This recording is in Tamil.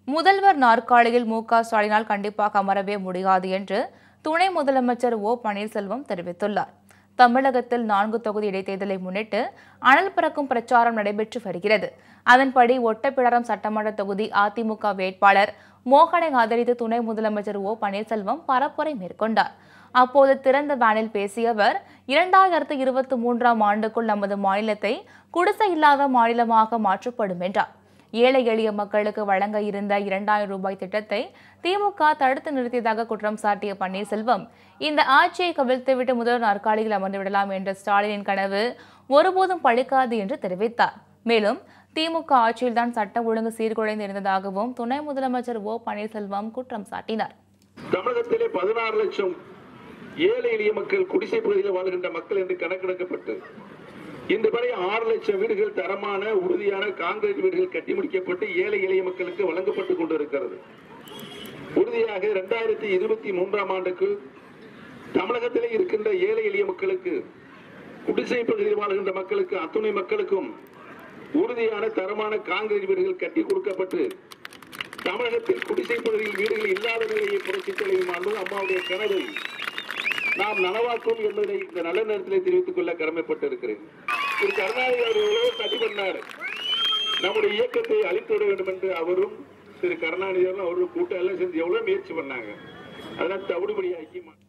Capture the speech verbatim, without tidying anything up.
முதல்வர் நாற்காலியில் மு க ஸ்டாலினால் கண்டிப்பாக அமரவே முடியாது என்று துணை முதலமைச்சர் ஓ பன்னீர்செல்வம் தெரிவித்துள்ளார். தமிழகத்தில் நான்கு தொகுதி இடைத்தேர்தலை முன்னிட்டு அனல் பறக்கும் பிரச்சாரம் நடைபெற்று வருகிறது. அதன்படி ஒட்டப்பிடாரம் சட்டமன்ற தொகுதி அதிமுக வேட்பாளர் மோகனை ஆதரித்து துணை முதலமைச்சர் ஓ பன்னீர்செல்வம் பரப்புரை மேற்கொண்டார். அப்போது திறந்த வேனில் பேசிய அவர், இரண்டாயிரத்து இருபத்தி மூன்றாம் ஆண்டுக்குள் நமது மாநிலத்தை குடிசை இல்லாத மாநிலமாக மாற்றப்படும் என்றார். ஏழை எளிய மக்களுக்கு வழங்க இருந்த இரண்டாயிரம் ரூபாய் திட்டத்தை திமுக தடுத்து நிறுத்தியதாக குற்றம் சாட்டிய பன்னீர்செல்வம், இந்த ஆட்சியை கவிழ்த்துவிட்டு முதல்வர் நாற்காலியில் அமர்ந்துவிடலாம் என்ற ஸ்டாலினின் கனவு ஒருபோதும் பழிக்காது என்று தெரிவித்தார். மேலும் திமுக ஆட்சியில்தான் சட்டம் ஒழுங்கு சீர்குலைந்து இருந்ததாகவும் துணை முதலமைச்சர் ஓ பன்னீர்செல்வம் குற்றம் சாட்டினார். தமிழகத்திலே பதினாறு லட்சம் ஏழை எளிய மக்கள் குடிசை பகுதியில் வாழ்கின்ற மக்கள் என்று கணக்கெடுக்கப்பட்டு இந்த வரை ஆறு லட்சம் வீடுகள் தரமான உறுதியான கான்கிரீட் வீடுகள் கட்டி முடிக்கப்பட்டு ஏழை எளிய மக்களுக்கு வழங்கப்பட்டுக் கொண்டிருக்கிறது. உறுதியாக இரண்டாயிரத்தி இருபத்தி மூன்றாம் ஆண்டுக்கு தமிழகத்திலே இருக்கின்ற ஏழை எளிய மக்களுக்கு குடிசை பகுதியில் வாழ்கின்ற மக்களுக்கு அத்துணை மக்களுக்கும் உறுதியான தரமான கான்கிரீட் வீடுகள் கட்டி கொடுக்கப்பட்டு தமிழகத்தில் குடிசை பகுதியில் வீடுகள் இல்லாத நிலையை புரட்சித் தலைவர் அம்மாவுடைய கனவை நாம் நனவாக்கும் என்பதை இந்த நல்ல நேரத்தில் தெரிவித்துக் கொள்ள கடமைப்பட்டிருக்கிறேன். திரு கருணாநிதி அவர் எவ்வளவு சதி பண்ணார், நம்முடைய இயக்கத்தை அழித்து விட வேண்டும் என்று அவரும் திரு கருணாநிதி அவரும் அவரும் கூட்டம் எல்லாம் சேர்ந்து எவ்வளவு முயற்சி பண்ணாங்க. அதனால் தவிடுபடியாக்கி